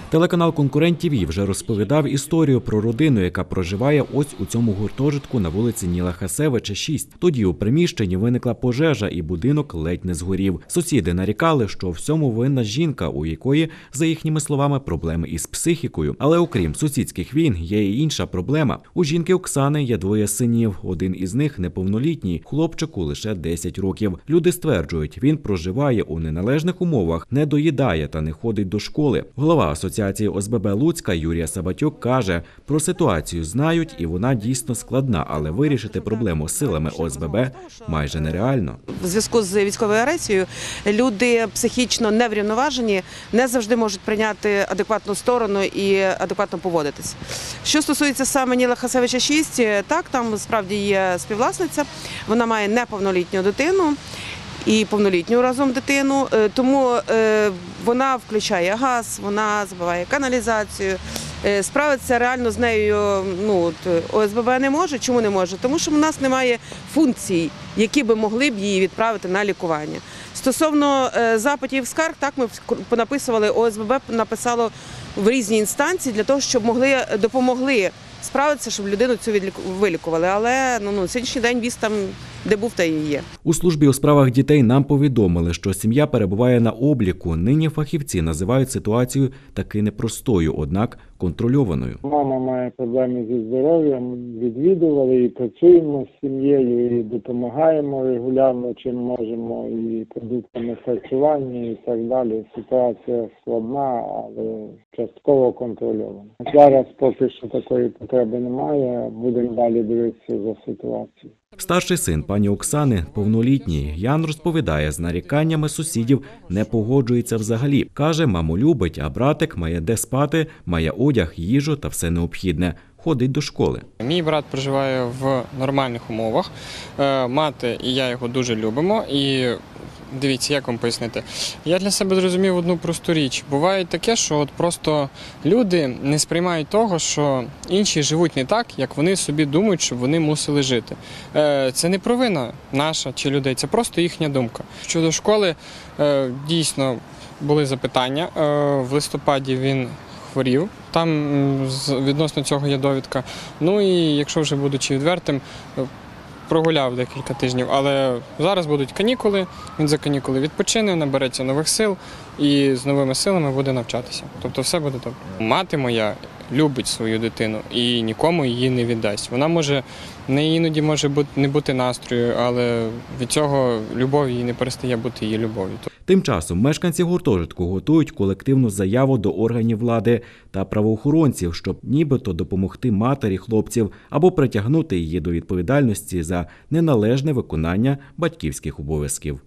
Телеканал «Конкурент ТВ» вже розповідав історію про родину, яка проживає ось у цьому гуртожитку на вулиці Ніла Хасевича, 6. Тоді у приміщенні виникла пожежа і будинок ледь не згорів. Сусіди нарікали, що всьому винна жінка, у якої, за їхніми словами, проблеми із психікою. Але окрім сусідських війн, є і інша проблема. У жінки Оксани є 2 синів. Один із них неповнолітній, хлопчику лише 10 років. Люди стверджують, він проживає у неналежних умовах, не доїдає та не ходить до школи. Голова Асоціації ОСББ Луцька Юрія Сабатюк каже, про ситуацію знають і вона дійсно складна, але вирішити проблему силами ОСББ майже нереально. В зв'язку з військовою агресією люди психічно неврівноважені, не завжди можуть прийняти адекватну сторону і адекватно поводитись. Що стосується саме Ніла Хасевича 6, так, там справді є співвласниця, вона має неповнолітню дитину і повнолітню разом дитину, тому вона включає газ, вона забиває каналізацію. Справитися реально з нею ОСББ не може. Чому не може? Тому що в нас немає функцій, які би могли б її відправити на лікування. Стосовно запитів скарг, так, ми понаписували, ОСББ написало в різні інстанції для того, щоб допомогли справитися, щоб людину цю вилікували. Але сьогоднішній день віз там, де був, та і є. У службі у справах дітей нам повідомили, що сім'я перебуває на обліку. Нині фахівці називають ситуацію таки непростою, однак контрольованою. Мама має проблеми зі здоров'ям, відвідували і працюємо з сім'єю, і допомагаємо регулярно, чим можемо, і продуктами харчування, і так далі. Ситуація складна, але частково контрольована. Зараз поки що такої потреби немає, будемо далі дивитися за ситуацією. Старший син пані Оксани, повнолітній, Ян розповідає, з наріканнями сусідів не погоджується взагалі. Каже, маму любить, а братик має де спати, має одяг, їжу та все необхідне. Ходить до школи. Мій брат проживає в нормальних умовах. Мати і я його дуже любимо. І дивіться, як вам пояснити. Я для себе зрозумів одну просту річ. Буває таке, що от просто люди не сприймають того, що інші живуть не так, як вони собі думають, щоб вони мусили жити. Це не провина наша чи людей, це просто їхня думка. Щодо школи, дійсно були запитання. В листопаді він хворів, там відносно цього є довідка. Ну і якщо вже будучи відвертим, прогуляв декілька тижнів, але зараз будуть канікули, він за канікули відпочине, набереться нових сил і з новими силами буде навчатися. Тобто все буде добре. Мати моя любить свою дитину і нікому її не віддасть. Вона може, іноді може не бути настрою, але від цього любов її не перестає бути її любов'ю. Тим часом мешканці гуртожитку готують колективну заяву до органів влади та правоохоронців, щоб нібито допомогти матері хлопців або притягнути її до відповідальності за неналежне виконання батьківських обов'язків.